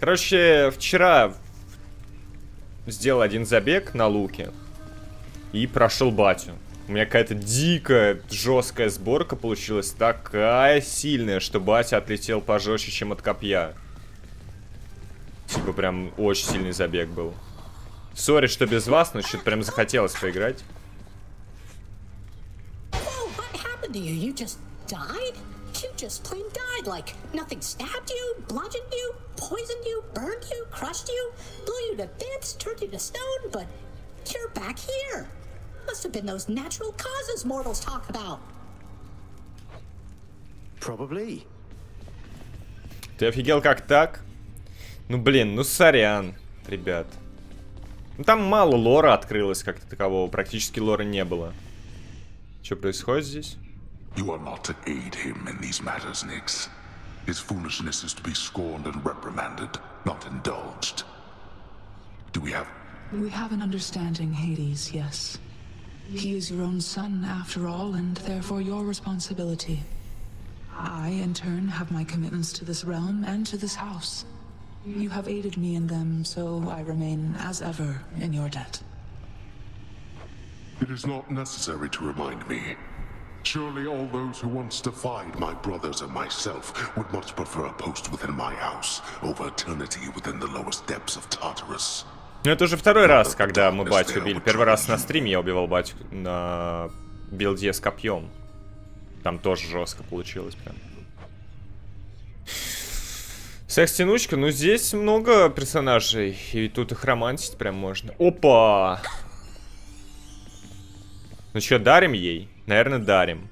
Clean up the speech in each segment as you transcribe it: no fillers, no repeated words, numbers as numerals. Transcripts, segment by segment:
Короче, вчера сделал один забег на луке и прошел батю. У меня какая-то дикая, жесткая сборка получилась, такая сильная, что батя отлетел пожестче, чем от копья. Типа прям очень сильный забег был. Сори, что без вас, но что-то прям захотелось поиграть. You just plain died, like nothing stabbed you, bludgeoned you, poisoned you, burned you, crushed you, blew you to bits, turned you to stone, but you're back here. Must have been those natural causes mortals talk about. Probably. Ты офигел, как так? Ну блин, ну сорян, ребят. Ну там мало лора открылось как-то такового, практически лора не было. Что происходит здесь? You are not to aid him in these matters, Nyx. His foolishness is to be scorned and reprimanded, not indulged. Do we have... We have an understanding, Hades, yes. He is your own son, after all, and therefore your responsibility. I, in turn, have my commitments to this realm and to this house. You have aided me in them, so I remain, as ever, in your debt. It is not necessary to remind me. Surely all those who once defied my brothers and myself would much prefer a post within my house over eternity within the lowest depths of Tartarus. Ну это уже второй раз, когда мы батю убили. Первый раз на стриме я убивал батю на билде с копьем. Там тоже жестко получилось прям. Секс-тянучка, ну здесь много персонажей, и тут их романтить прям можно. Опа! Ну что, дарим ей? Наверное, дарим.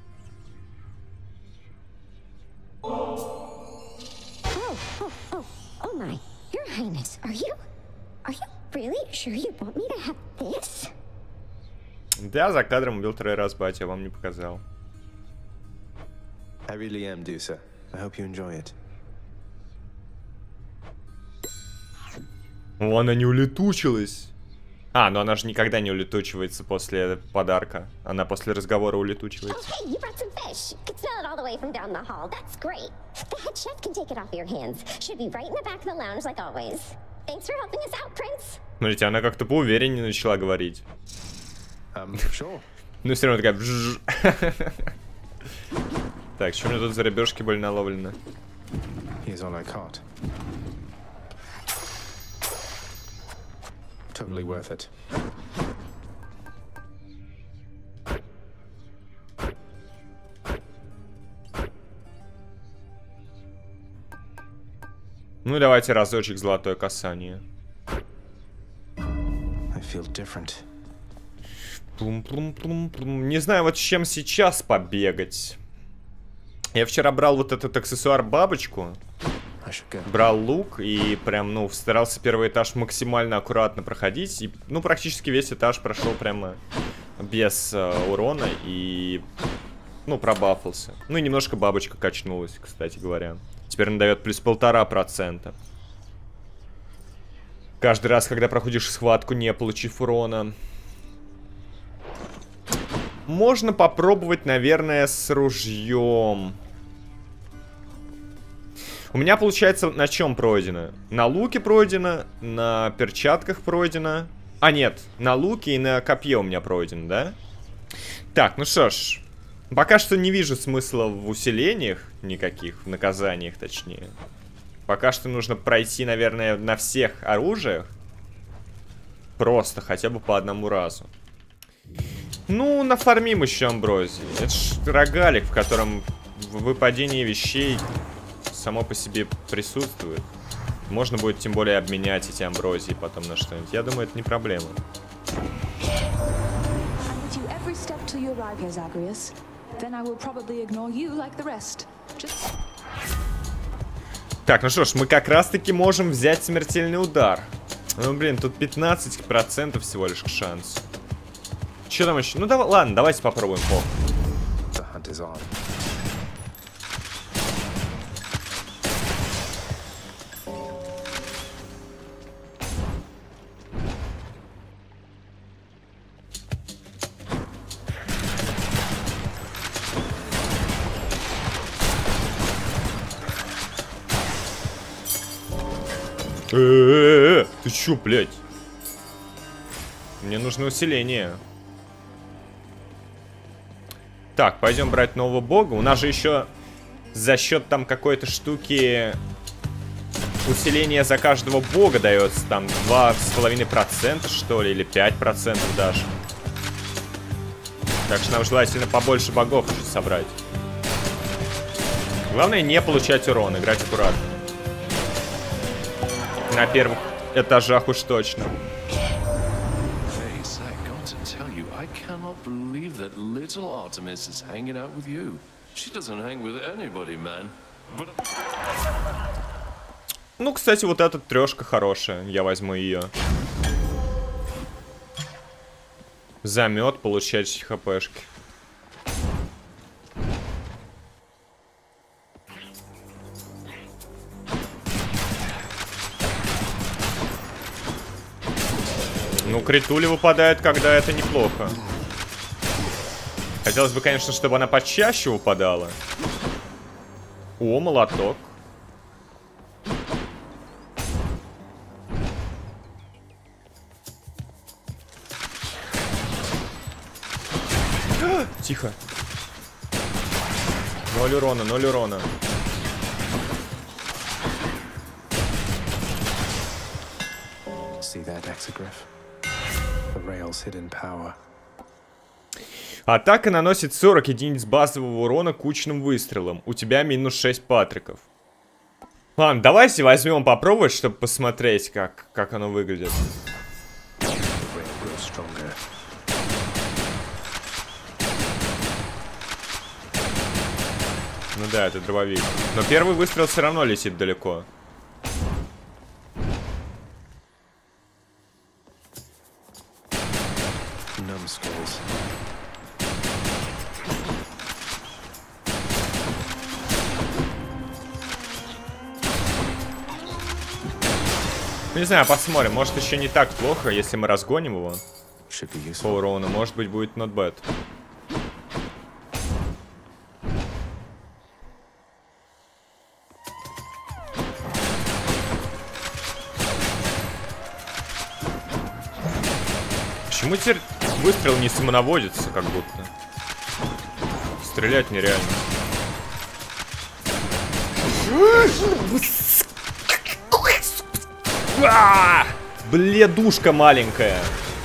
Oh my, Your Highness, are you really sure you want me to have this? Да, за кадром убил второй раз батя, вам не показал. I really am, Dusa. I hope you enjoy it. О, она не улетучилась. А, но она же никогда не улетучивается после подарка. Она после разговора улетучивается. Oh, hey, you brought some fish. Could smell it all the way from down the hall. That's great. The head chef can take it off your hands. Should be right in the back of the lounge like always. Thanks for helping us out, Prince. Смотрите, она как-то поувереннее начала говорить. Sure. Ну, все равно такая... Так, что у меня тут за рыбешки были наловлены? Here's all I caught. Totally worth it. Ну давайте разочек золотое касание. I feel different. Плум-плум-плум-плум. Не знаю, вот с чем сейчас побегать. Я вчера брал вот этот аксессуар бабочку. Брал лук и прям, ну, старался первый этаж максимально аккуратно проходить. И, ну, практически весь этаж прошел прямо без урона и, ну, пробафался. Ну, и немножко бабочка качнулась, кстати говоря. Теперь она дает плюс 1,5%. Каждый раз, когда проходишь схватку, не получив урона. Можно попробовать, наверное, с ружьем. У меня, получается, на чем пройдено? На луке пройдено, на перчатках пройдено. А, нет, на луке и на копье у меня пройдено, да? Так, ну что ж. Пока что не вижу смысла в усилениях никаких, в наказаниях, точнее. Пока что нужно пройти, наверное, на всех оружиях. Просто, хотя бы по одному разу. Ну, нафармим еще амброзии. Это ж рогалик, в котором выпадение вещей само по себе присутствует. Можно будет тем более обменять эти амброзии потом на что-нибудь. Я думаю, это не проблема. Так, ну что ж, мы как раз-таки можем взять смертельный удар. Ну, блин, тут 15% всего лишь шанс. Что там еще? Ну, давай, ладно, давайте попробуем. Ты чё, блядь? Мне нужно усиление. Так, пойдем брать нового бога. У нас же еще за счет там какой-то штуки усиление за каждого бога дается. Там 2,5% что ли, или 5% даже. Так что нам желательно побольше богов уже собрать. Главное не получать урон, играть аккуратно. На первых этажах уж точно. Face, I got to tell you, I cannot believe that little Artemis is hanging out with you. She doesn't hang with anybody, man. But... Ну, кстати, вот эта трешка хорошая. Я возьму ее. Замет, получать хпшки. Ну, критули выпадает, когда это неплохо. Хотелось бы, конечно, чтобы она почаще выпадала. О, молоток. Тихо. 0 урона, 0 урона. See that, Exegriff? The rail's hidden power. Атака наносит 40 единиц базового урона кучным выстрелом. У тебя минус 6 патриков. Ладно, давайте возьмем попробовать, чтобы посмотреть, как оно выглядит. The rail grows stronger. Ну да, это дробовик. Но первый выстрел все равно летит далеко. Numbskulls. Ну, не знаю, посмотрим. Может, еще не так плохо, если мы разгоним его Should be по useful. урону. Может быть, будет not bad. Почему теперь выстрел не самонаводится, как будто? Стрелять нереально. Бледушка маленькая.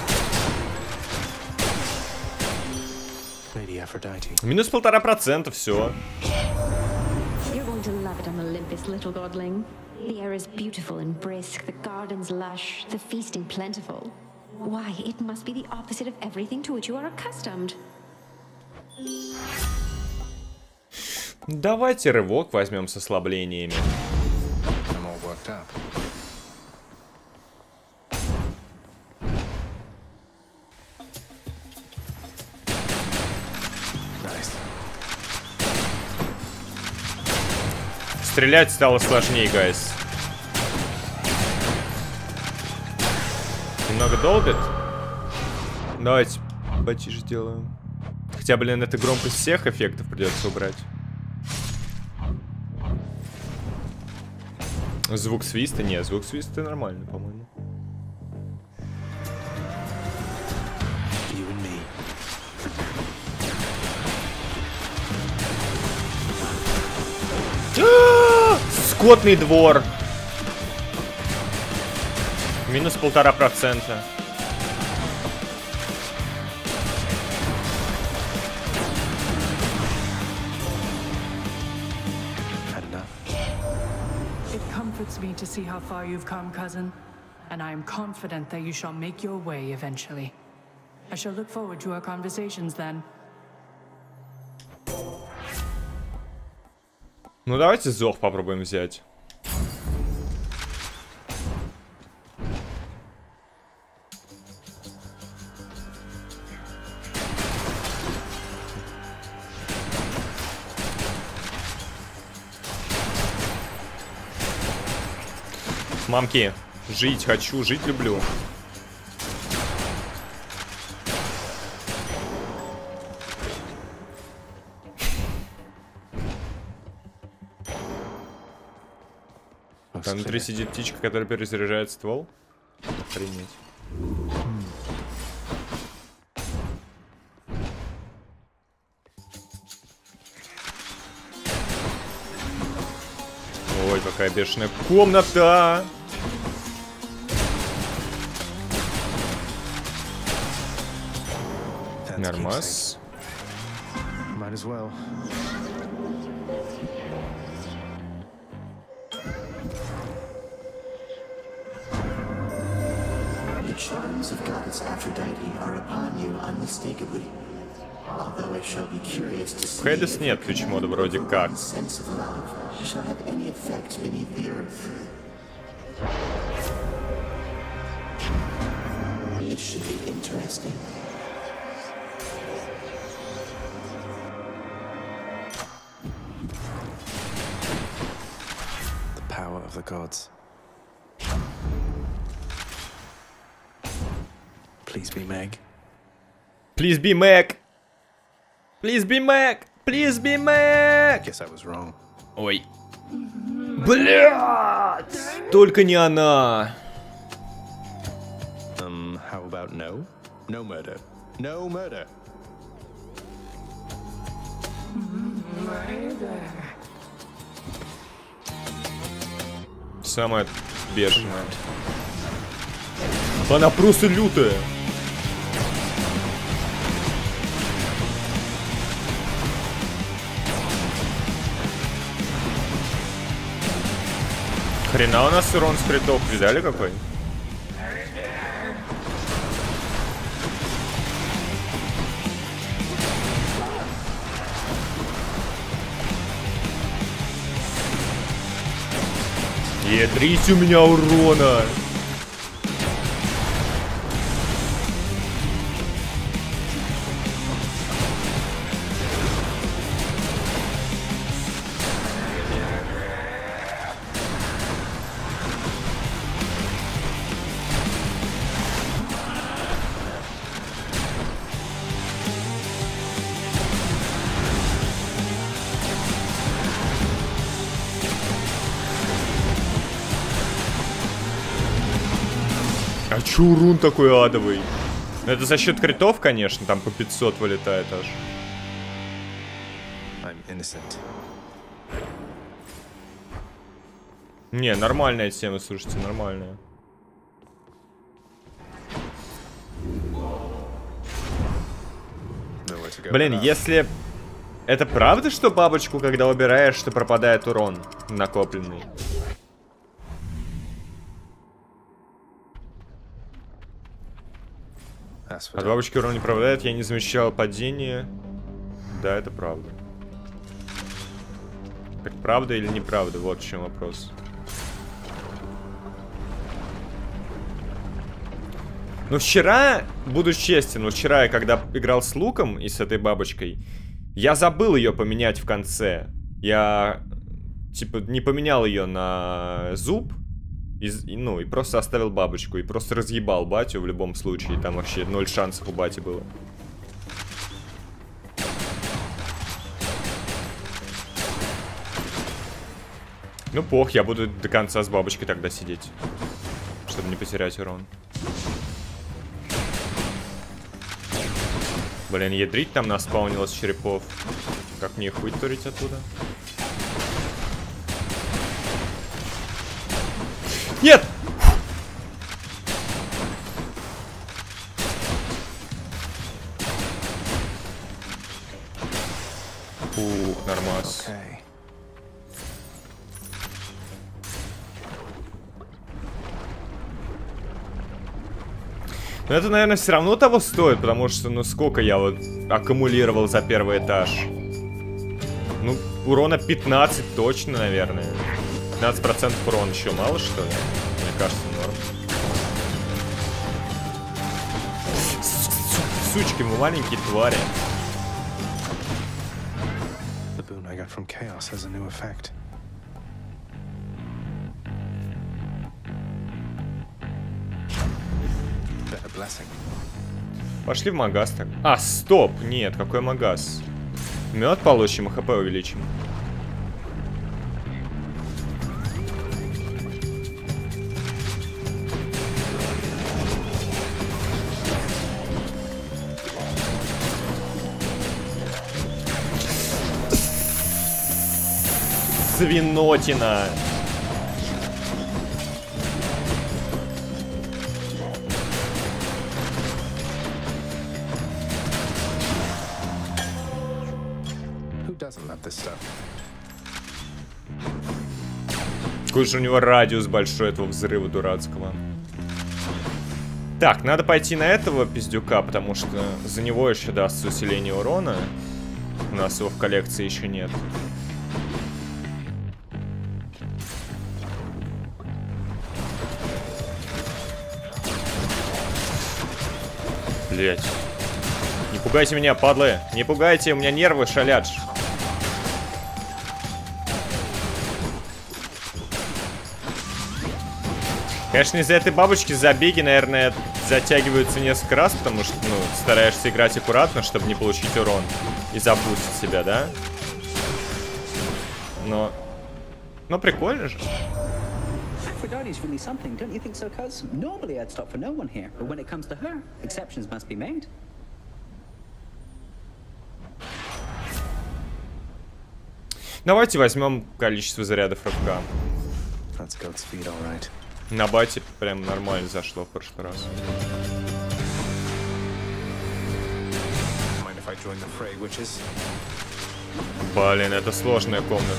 Lady Aphrodite. Минус 1,5%, все. You're going to love it on Olympus, little godling. The air is beautiful and brisk, the gardens lush, the feasting plentiful. Why, it must be the opposite of everything to which you are accustomed. Давайте рывок возьмем с ослаблениями. I'm all worked up. Nice. Стрелять стало сложнее, гайс. Немного долбит. Давайте потише сделаем. Хотя, блин, это громкость всех эффектов придется убрать. Звук свиста? Нет, звук свиста нормально, по-моему. You and me. Скотный двор. Минус 1,5%. Had enough. It comforts me to see how far you've come, cousin, and I am confident that you shall make your way eventually. I shall look forward to our conversations then. Ну, давайте зов попробуем взять. Мамки, жить хочу, жить люблю. Looks внутри сидит птичка, которая перезаряжает ствол. Охренеть. Ой, какая бешеная комната! Нормас. Might as well. The charms of Goddess Aphrodite are upon you unmistakably. Although I shall be curious to see Хейдес нет ключ-мода вроде как. sense of love shall have any effect beneath the earth. It should be interesting. The power of the gods. Please be Meg. Please be Meg! Please be Meg! Please be Meg! Guess I was wrong. Ой. Блядь! Только не она! How about no? No murder. No murder. Самая бешеная. Она просто лютая. Хрена у нас урон с критов, видали какой? Ядрись у меня урона! А чё урон такой адовый? Это за счет критов, конечно, там по 500 вылетает аж. I'm innocent. Не, нормальная тема, слушайте, нормальная. Nowhere to go Блин, but up. если... Это правда, что бабочку, когда убираешь, что пропадает урон накопленный? As for От that, бабочки урон не пропадает, я не замечал падение. Да, это правда. Так правда или неправда? Вот в чем вопрос. Ну вчера, буду честен, но вчера я когда играл с луком и с этой бабочкой, я забыл ее поменять в конце. Я, типа, не поменял ее на зуб. Ну, и просто оставил бабочку. И просто разъебал батю в любом случае. Там вообще 0 шансов у бати было. Ну, пох, я буду до конца с бабочкой тогда сидеть. Чтобы не потерять урон. Блин, ядрить там наспаунилось черепов. Как мне их вытурить оттуда? Нет! Ух, нормас. okay. Но это, наверное, все равно того стоит, потому что, ну, сколько я вот аккумулировал за первый этаж? Ну, урона 15 точно, наверное. 15% урона еще мало, что ли? Мне кажется, норм. Сучки, мы маленькие твари. The boon I got from chaos has a new effect. Better blessing. Пошли в магаз так. А, стоп! Нет, какой магаз? Мед получим и хп увеличим. свинотина. Who doesn't love this stuff? Какой же у него радиус большой этого взрыва дурацкого. Так, надо пойти на этого пиздюка, потому что за него еще даст усиление урона. У нас его в коллекции еще нет. Блять. Не пугайте меня, падлы. Не пугайте, у меня нервы шалят. Конечно, из-за этой бабочки забеги, наверное, затягиваются несколько раз, потому что, ну, стараешься играть аккуратно, чтобы не получить урон и запустить себя, да? Но прикольно же. Aphrodite's really something, don't you think so, cuz? Normally I'd stop for no one here, but when it comes to her, exceptions must be made. Давайте возьмем количество зарядов РПК. That's Goat's feet, all right. На бате прям нормально зашло в прошлый раз. Mind if I join the fray, witches? Блин, это сложная комната.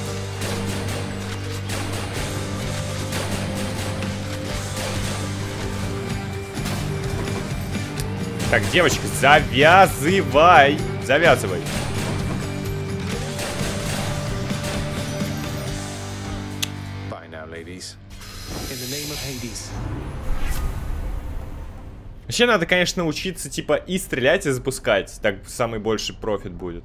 Так, девочка, завязывай! Завязывай. Bye now, ladies. In the name of Hades. Вообще надо, конечно, научиться типа и стрелять, и запускать. Так самый больший профит будет.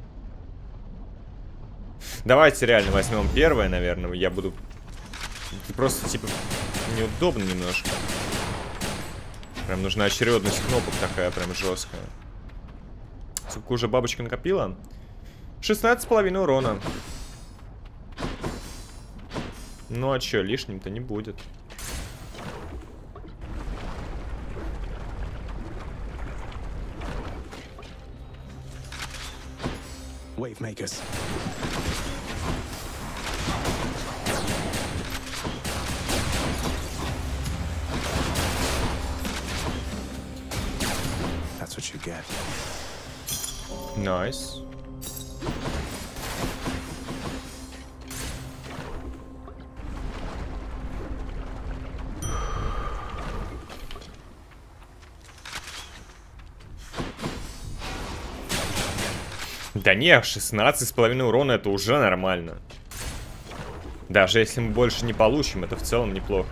Давайте реально возьмем первое, наверное. Я буду... Просто типа неудобно немножко. Прям нужна очередность кнопок такая прям жесткая. Сколько уже бабочка накопила? 16,5 урона. Ну а чё, лишним-то не будет. Wave makers. That's what you get. Nice. Да не, 16,5 урона это уже нормально. Даже если мы больше не получим, это в целом неплохо.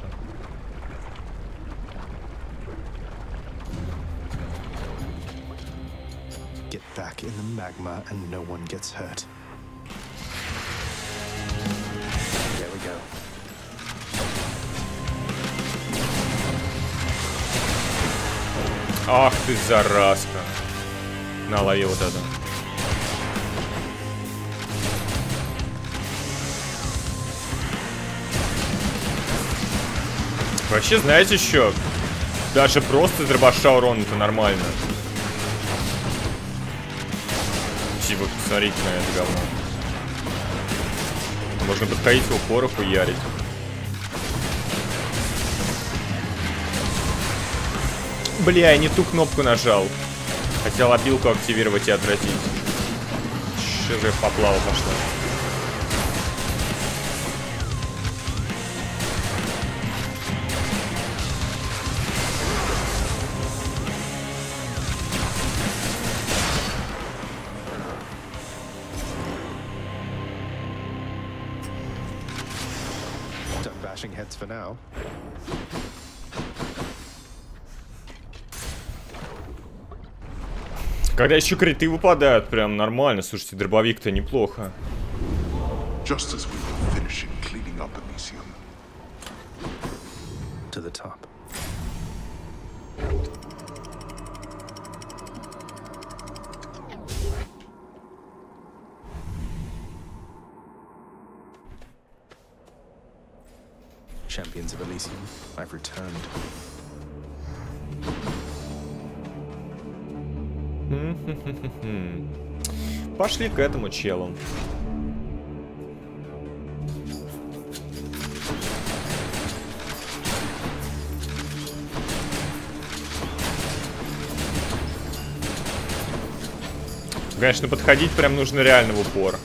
Get back in the magma and no one gets hurt. There we go. Ах ты, заразка. На, лови вот это. Вообще, знаете что? Даже просто дробаша урон это нормально. Типа, посмотрите на это говно. Можно подходить в упор и хуярить. Бля, я не ту кнопку нажал. Хотел опилку активировать и отвратить. Че же поплава пошла. Done bashing heads for now. Когда еще криты выпадают, прям нормально. Слушайте, дробовик-то неплохо. Just as we were finishing cleaning up Elysium. To the top. Champions of Elysium, I've returned. Пошли к этому челу. Конечно, подходить прям нужно реально в упор.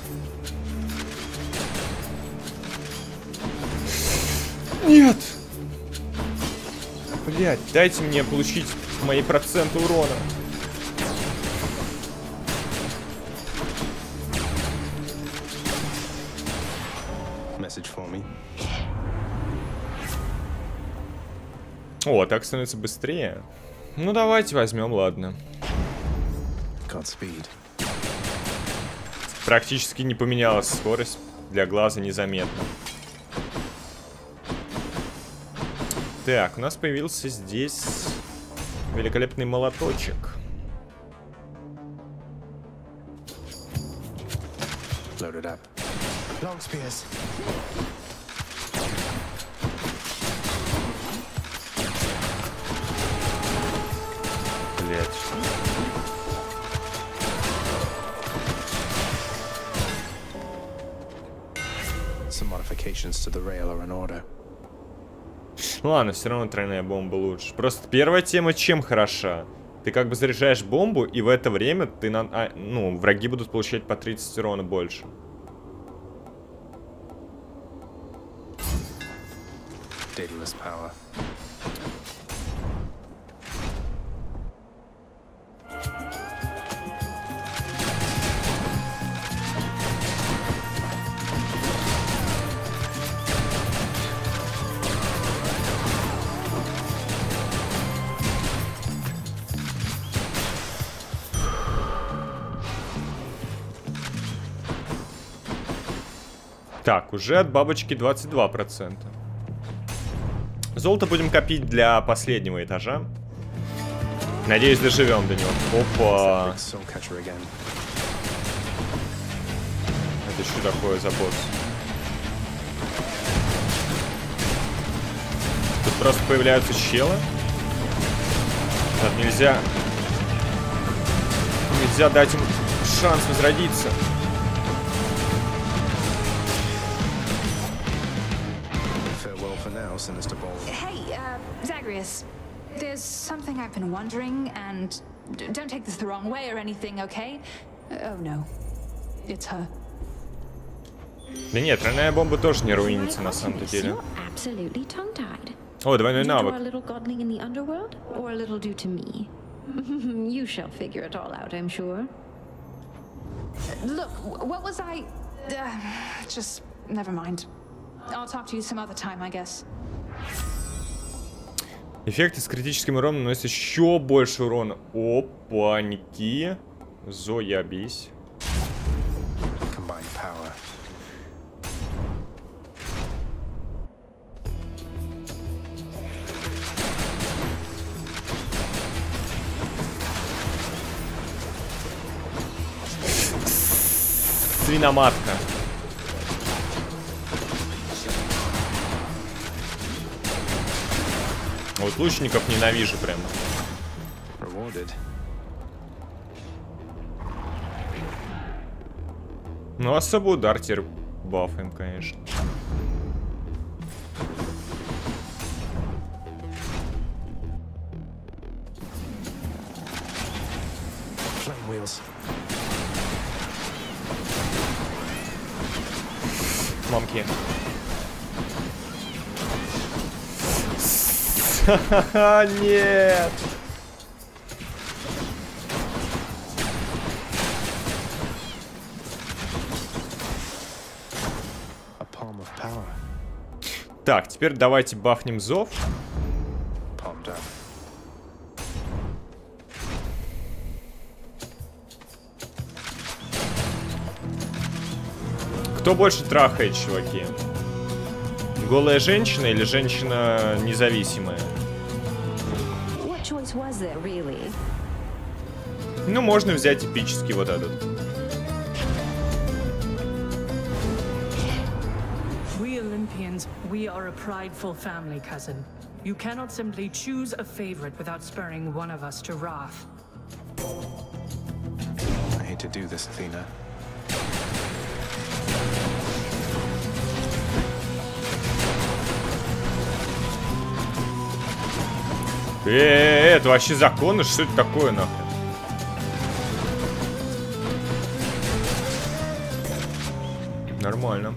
Нет! Блять, дайте мне получить мои проценты урона. О, так становится быстрее. Ну давайте возьмем, ладно. Практически не поменялась скорость. Для глаза незаметно. Так, у нас появился здесь великолепный молоточек. Loaded up. Long spears. Блять. Some modifications to the rail are in order. Ладно, все равно тройная бомба лучше. Просто первая тема чем хороша? Ты как бы заряжаешь бомбу, и в это время ты враги будут получать по 30 урона больше. Daedalus power. Так, уже от бабочки 22%. Золото будем копить для последнего этажа. Надеюсь, доживем до него. Опа. Это что такое за босс? Тут просто появляются щелы. Так, нельзя дать им шанс возродиться. Hey, Zagreus. There's something I've been wondering, and don't take this the wrong way or anything, okay? Oh no, it's her. Да нет, тройная бомба тоже не руинится на самом деле. О, двойной навык. You shall figure it all out, I'm sure. Look, what was I? Just never mind. I'll talk to you some other time, I guess. Эффекты с критическим уроном наносят еще больше урона. Опаньки. Заебись. Свиноматка. Вот лучников ненавижу прям. Ну, особо удар теперь бафаем, конечно. Мамки. Ха-ха-ха, нет! Так, теперь давайте бафнем зов. Кто больше трахает, чуваки? Голая женщина или женщина независимая? Ну, можно взять эпический вот этот. We Olympians, we are a prideful family, cousin. You cannot simply choose a favorite without spurring one of us to wrath. I hate to do this, Athena. Это вообще законно? Что это такое, нахуй? Нормально.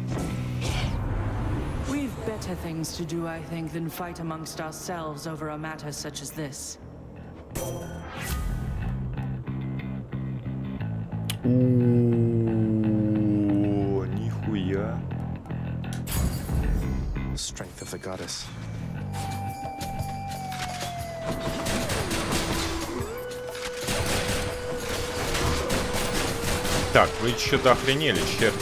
We've better things to do, I think, than fight amongst ourselves over a matter such as this. О, нихуя. Strength of the goddess. Так, вы что-то охренели, черт.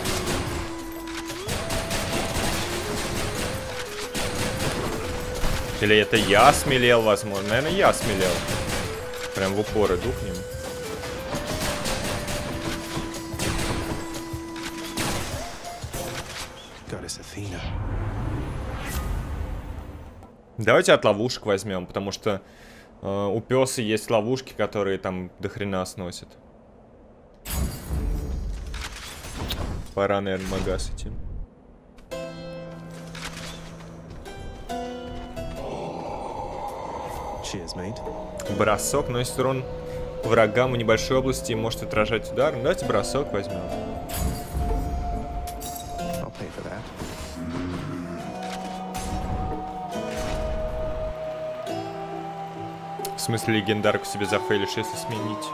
Или это я осмелел, возможно? Наверное, я осмелел. Прям в упор иду к ним. Давайте от ловушек возьмем, потому что у пёса есть ловушки, которые там до хрена сносят. Пора, наверное, в магаз идти. Бросок наносит урон врагам в небольшой области и может отражать удар. Давайте бросок возьмем. В смысле, легендарку себе зафейлишь, если сменить?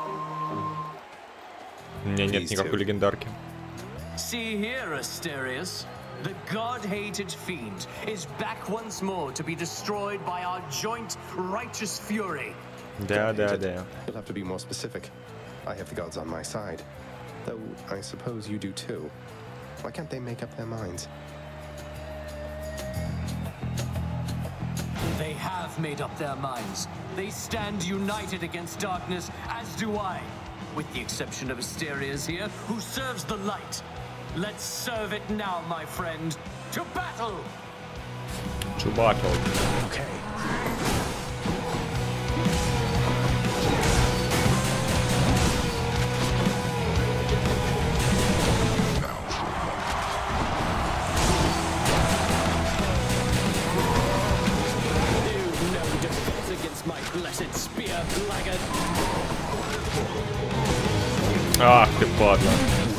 У меня нет никакой легендарки. See here, Asterius. The god-hated fiend is back once more to be destroyed by our joint righteous fury. Да. You'll have to be more specific. I have the gods on my side. Though I suppose you do too. Why can't they make up their minds? They have made up their minds. They stand united against darkness, as do I. With the exception of Asterius here, who serves the light. Let's serve it now, my friend. To battle! To battle. Okay. You've no defense against my blessed spear, blackguard. Ах ты падла.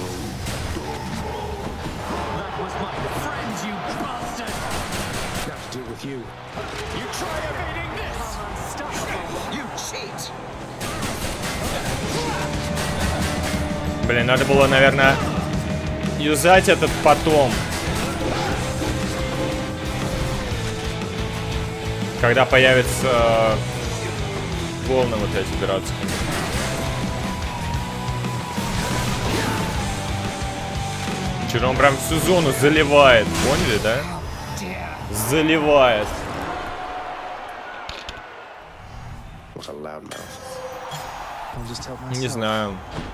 You. You try evading this! You cheat! Блин, надо было, наверное, юзать этот потом. Когда появятся волны вот эти пиратские. Вчера он прям всю зону заливает, поняли, да? Заливает. Не знаю.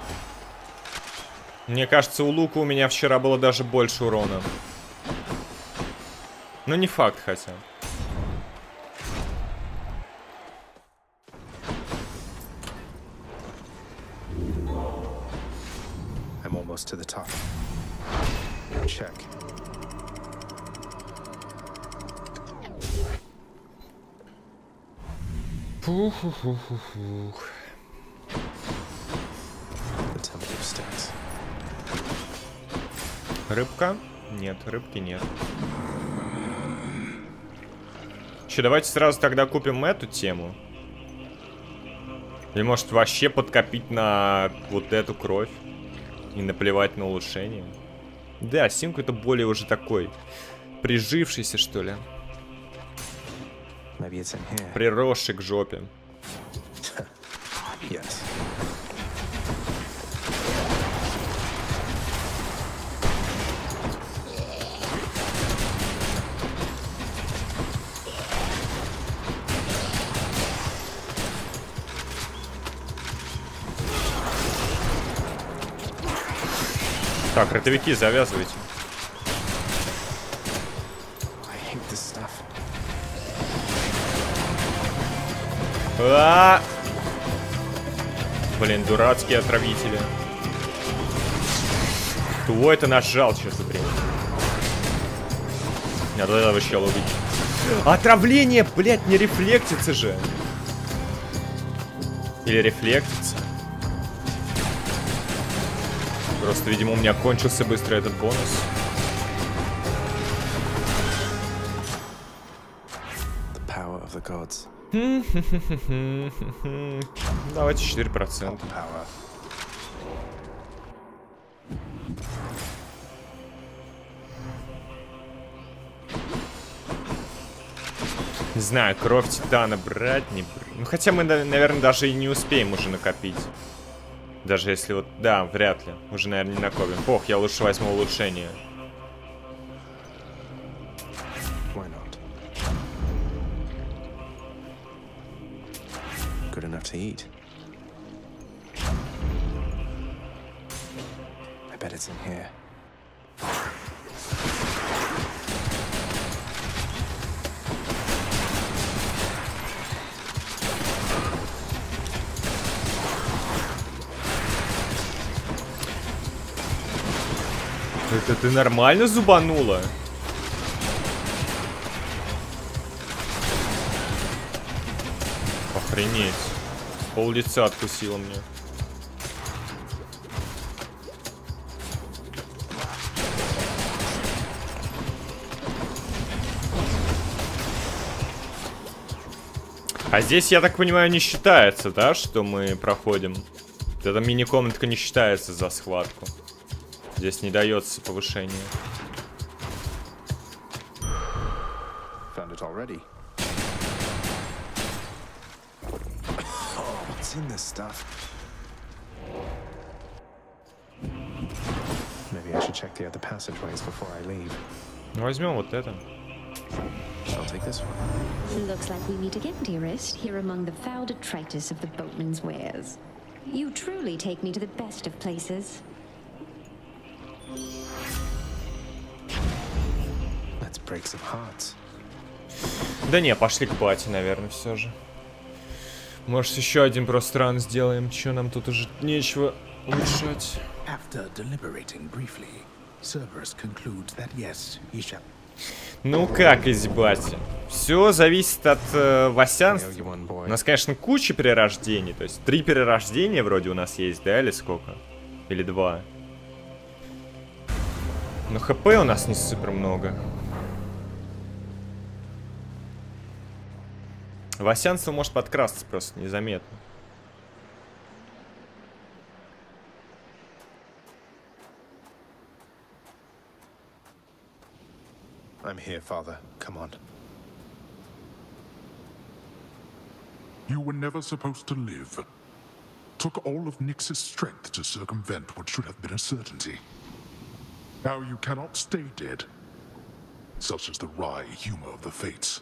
Мне кажется, у лука у меня вчера было даже больше урона. Но не факт, хотя. I'm almost to the top. Check. Фух. Рыбка? Нет, рыбки нет. Че, давайте сразу тогда купим эту тему. Или может вообще подкопить на вот эту кровь и наплевать на улучшение. Да, Симку это более уже такой прижившийся, что ли. Приросший к жопе. Yes. Так, ротовики завязывайте. Блин, дурацкие отравители. Кто это нажал сейчас, блин? Надо этого щела убить. Отравление, блядь, не рефлектится же. Или рефлектится. Просто, видимо, у меня кончился быстро этот бонус. power of the gods. Давайте 4%. Не знаю, кровь Титана брать, не брать. Ну, хотя мы, наверное, даже и не успеем уже накопить. Даже если вот... Да, вряд ли. Уже, наверное, не накопим. Ох, я лучше возьму улучшение. Good enough to eat. I bet it's in here. Это ты нормально зубанула? Охренеть. Пол лица откусила мне. А здесь, я так понимаю, не считается, да, что мы проходим? Эта мини-комнатка не считается за схватку. Здесь не дается повышение. Found it already. What's in this stuff? Maybe I should check the other passageways before I leave. Возьмем вот это. I'll take this one. Looks like we meet again, dearest, here among the foul detritus of the boatman's wares. You truly take me to the best of places. Let's break some hearts. Да не, пошли к бате, наверное, все же. Может, еще один просто ран сделаем. Че, нам тут уже нечего улучшать. Ну как из бати? Все зависит от васянства. У нас, конечно, куча перерождений. То есть 3 перерождения вроде у нас есть, да, или сколько? Или 2. Но хп у нас не супер много. Васянство может подкрасться просто незаметно. I'm here, Father. Come on. You were never supposed to live. Took all of Nyx's strength to circumvent what should have been a certainty. Now you cannot stay dead. Such is the wry humor of the fates.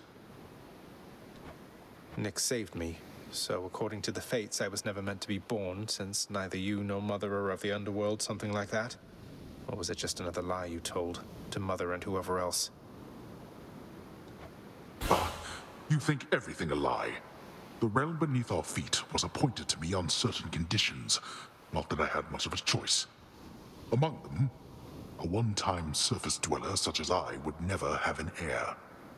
Nyx saved me, so according to the fates, I was never meant to be born, since neither you nor Mother are of the underworld, something like that? Or was it just another lie you told to Mother and whoever else? You think everything a lie. The realm beneath our feet was appointed to me on certain conditions, not that I had much of a choice. Among them, a one-time surface dweller such as I would never have an heir.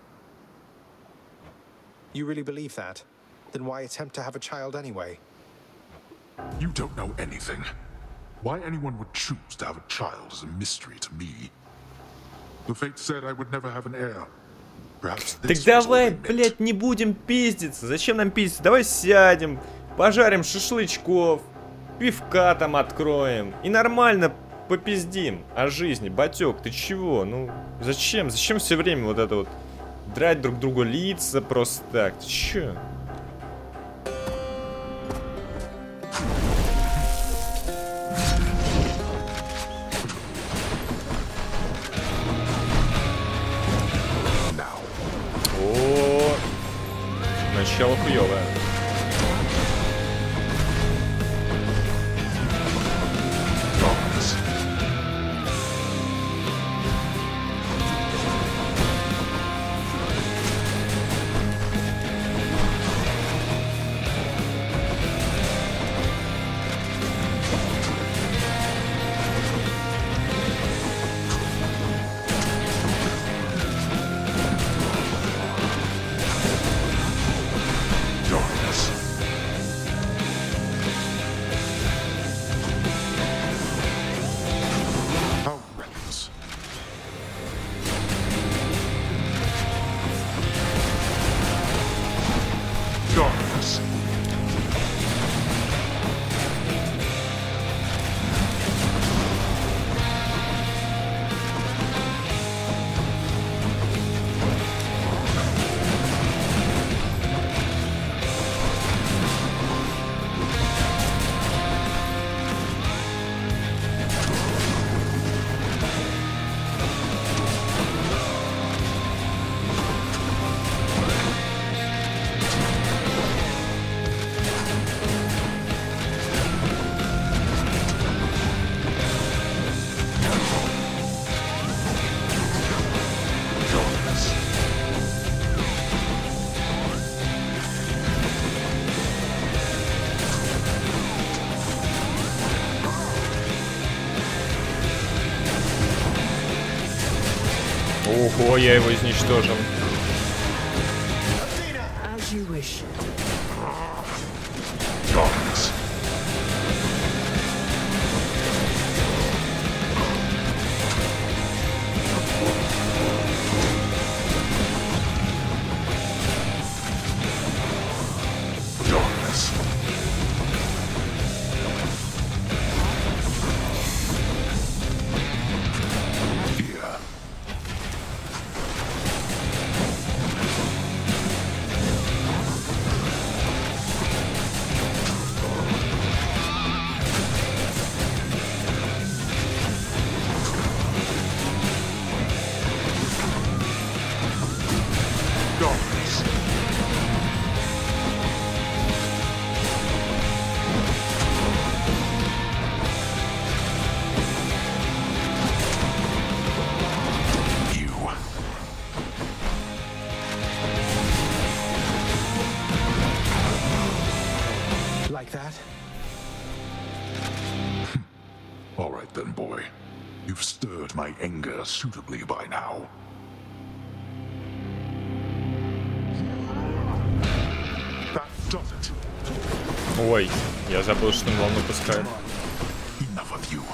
You really believe that? Then why attempt to have a child anyway? You don't know anything. Why anyone would choose to have a child is a mystery to me. The fates said I would never have an heir. Так давай, блядь, не будем пиздиться. Зачем нам пиздиться? Давай сядем, пожарим шашлычков, пивка там откроем и нормально попиздим о жизни. Батек, ты чего? Ну, зачем? Зачем все время вот это вот драть друг другу лица просто так? Ты чё? Начало хуёвое. Ого, я его изничтожил. As you wish. Like that? All right then, boy. You've stirred my anger suitably by now. That does it. Ой, я забыл, что он волну пускает. Enough of you.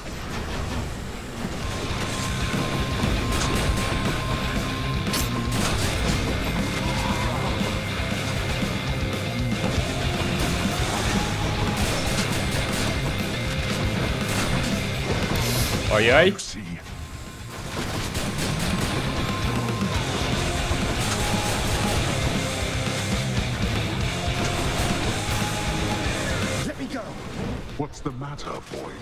Ай-ай. Let me go. What's the matter, boy?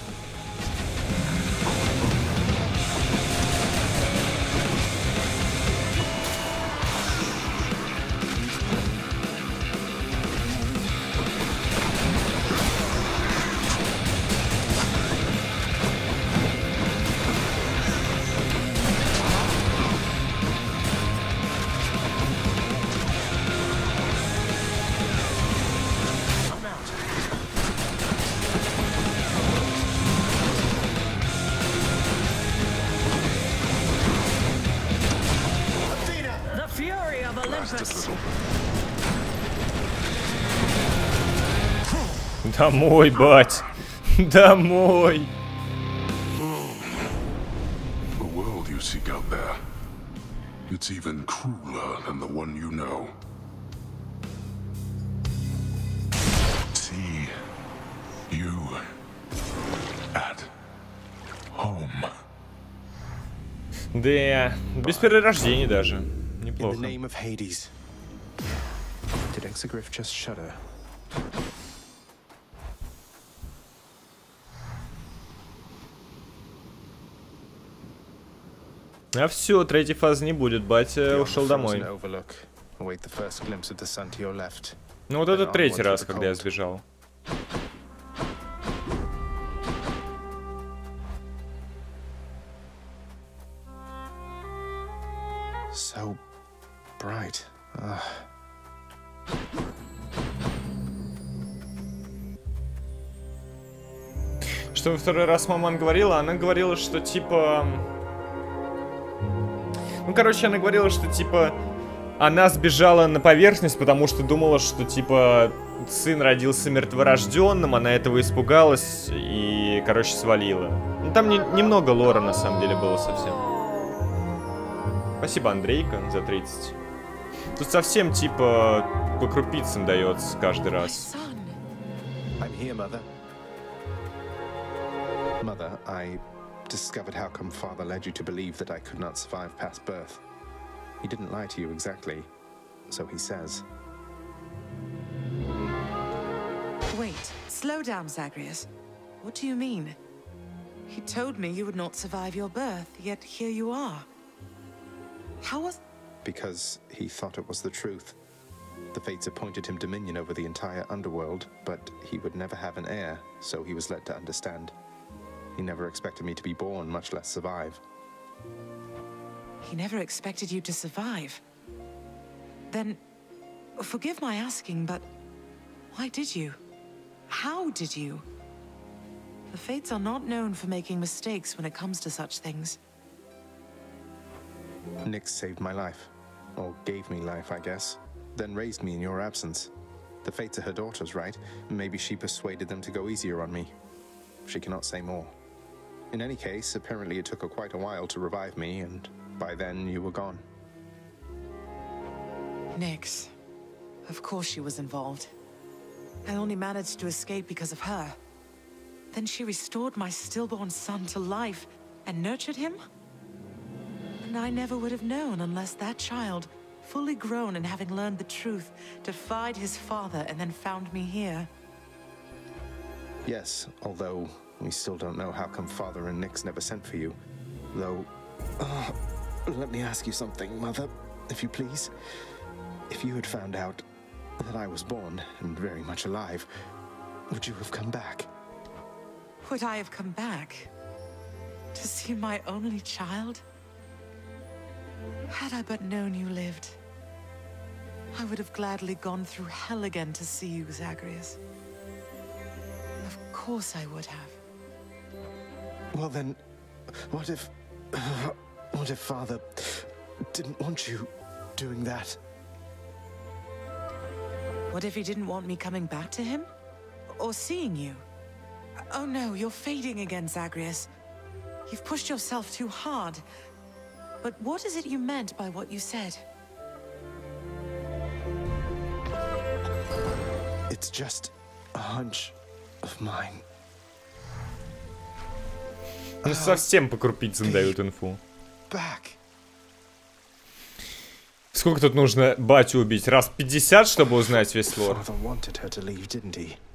The fury of Olympus. Домой, бать. Домой. The world you seek out there, it's even crueler than the one you know. See you at home. Да, без перерождений даже. Неплохо. In the name of Hades. Did Exegriff just shudder? А все, третьей фазы не будет, батя ушел домой. Ну вот это третий раз, когда я сбежал. So bright. Что во второй раз маман говорила? Она говорила, что типа... Ну, короче, она говорила, что типа... Она сбежала на поверхность, потому что думала, что типа... Сын родился мертворожденным, она этого испугалась и, короче, свалила. Ну, там немного лора, на самом деле, было совсем. Спасибо, Андрейка, за 30. Тут совсем, типа, по крупицам дается каждый раз. I'm here, Mother. Mother, I discovered how come Father led you to believe that I could not survive past birth. He didn't lie to you exactly, so he says. Wait, slow down, Zagreus. What do you mean? He told me you would not survive your birth, yet here you are. How was... Because he thought it was the truth. The Fates appointed him dominion over the entire underworld, but he would never have an heir, so he was led to understand. He never expected me to be born, much less survive. He never expected you to survive. Then, forgive my asking, but why did you? How did you? The Fates are not known for making mistakes when it comes to such things. Nyx saved my life. Or gave me life, I guess. Then raised me in your absence. The fates are her daughters, right? Maybe she persuaded them to go easier on me. She cannot say more. In any case, apparently it took her quite a while to revive me, and by then you were gone. Nyx. Of course she was involved. I only managed to escape because of her. Then she restored my stillborn son to life and nurtured him? And I never would have known unless that child, fully grown and having learned the truth, defied his father and then found me here. Yes, although we still don't know how come Father and Nyx never sent for you. Though, let me ask you something, Mother, if you please. If you had found out that I was born and very much alive, would you have come back? Would I have come back? To see my only child? Had I but known you lived, I would have gladly gone through hell again to see you, Zagreus. Of course I would have. Well then, what if Father didn't want you doing that? What if he didn't want me coming back to him? Or seeing you? Oh no, you're fading again, Zagreus. You've pushed yourself too hard. But what is it you meant by what you said? It's just a hunch of mine. Ну совсем по крупицам дают инфу. Сколько тут нужно батю убить? Раз 50, чтобы узнать весь лор?